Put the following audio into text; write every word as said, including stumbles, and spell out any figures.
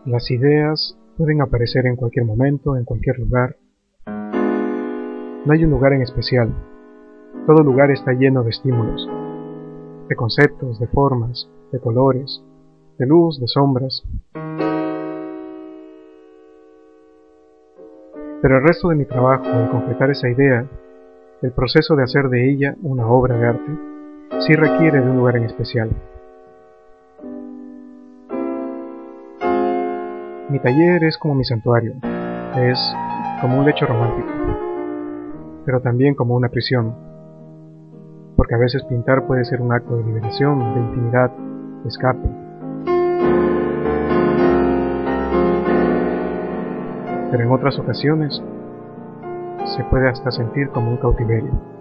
Las ideas pueden aparecer en cualquier momento, en cualquier lugar. No hay un lugar en especial. Todo lugar está lleno de estímulos, de conceptos, de formas, de colores, de luz, de sombras. Pero el resto de mi trabajo en concretar esa idea, el proceso de hacer de ella una obra de arte, sí requiere de un lugar en especial. Mi taller es como mi santuario, es como un lecho romántico, pero también como una prisión, porque a veces pintar puede ser un acto de liberación, de intimidad, de escape. Pero en otras ocasiones se puede hasta sentir como un cautiverio.